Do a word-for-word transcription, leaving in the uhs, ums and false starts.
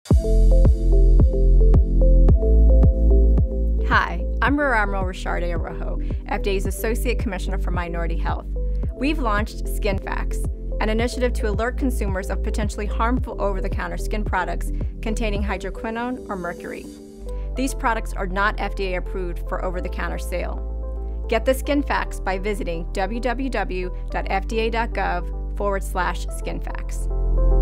Hi, I'm Rear Admiral Richarde Arrojo, F D A's Associate Commissioner for Minority Health. We've launched Skin Facts, an initiative to alert consumers of potentially harmful over-the-counter skin products containing hydroquinone or mercury. These products are not F D A approved for over-the-counter sale. Get the Skin Facts by visiting w w w dot f d a dot gov forward slash skin facts.